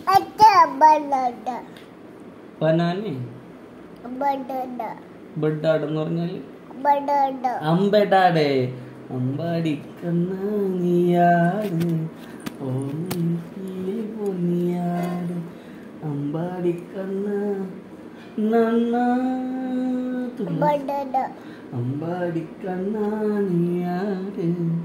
banana ബഡാഡ് എന്ന് പറഞ്ഞാൽ അമ്പെടാടെ അമ്പാടിക്കണ്ണാനിയാട് പൊന്നിയാട് അമ്പാടിക്കണ്ണ അമ്പാടിക്കണ്ണാനിയാട്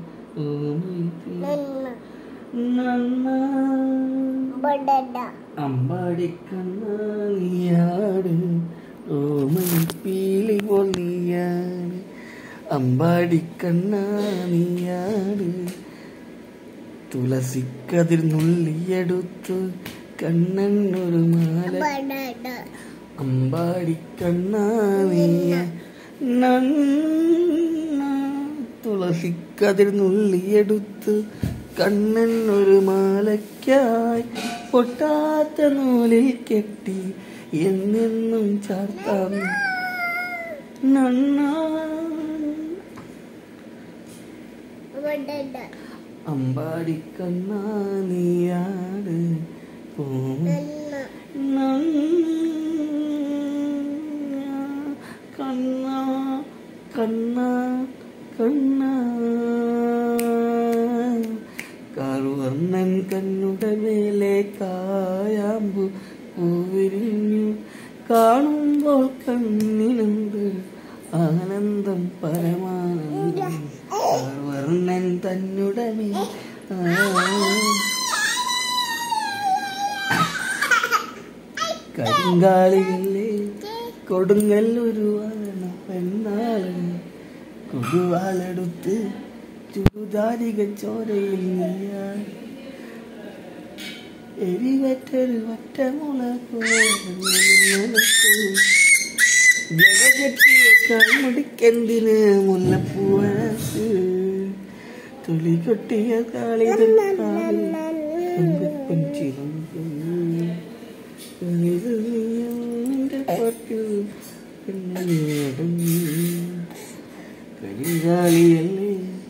അമ്പാടിക്കണ്ണാനിയാട് ഓമനിപ്പീലി പൊന്നിയാട് അമ്പാടിക്കണ്ണാനിയാട് തുളസിക്കതിർ നുള്ളിയെടുത്തു കണ്ണനൊരു മാല അമ്പാടിക്കണ്ണാനിയ തുളസിക്കതിർ നുള്ളിയെടുത്തു കണ്ണനൊരു മാലയ്ക്കായി പൊട്ടാത്ത നൂലിൽ കെട്ടി എന്നെന്നും ചാർത്താം അമ്പാടിക്കണ്ണാനിയാട് കണ്ണ കണ്ണ കണ്ണ കറുവർണ്ണൻ കണ്ണുടെ മേലെ കായാമ്പു പൂവിരിഞ്ഞു കാണുമ്പോൾ കണ്ണിനുണ്ട് ആനന്ദം പരമാനന്ദം കറുവർണ്ണൻ തന്നുടെ മേൽ കരിങ്കാളിയിലെ കൊടുങ്ങല്ലൊരു പെണ്ണാളൻ കൊടുവാളെടുത്ത് ചുടുതാരിക ചോരയിൽ നീയാൻ എരിവറ്റൊരു ഒറ്റമുളക് ജഗജെട്ടിയ കാൽമുടിക്കെന്തിന് മുല്ലപ്പൂവനക്ക് തുളി കൊട്ടിയ കാളിതൻ പാട്ടു കരിങ്കാളിയല്ലേ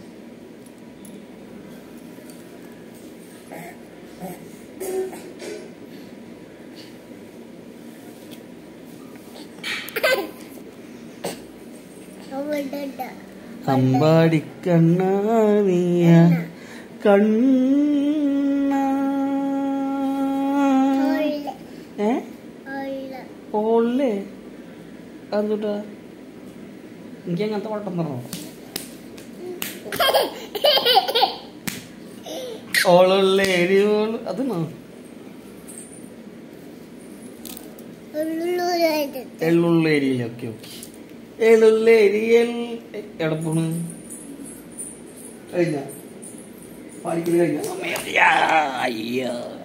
അമ്പാടിക്കണ്ണാനിയ കണ്ണ ഓളേ അതുട്ടാ എനിക്ക് അങ്ങനത്തെ പാട്ടം പറഞ്ഞോ ഓളുള്ളേരി ഓള് അതിനോ എള്ളുള്ളേരിയില് ഓക്കെ ഓക്കെ എള്ളുള്ളേരി എടപ്പോണ് കഴിഞ്ഞ പാടിക്കല് കഴിഞ്ഞ അയ്യോ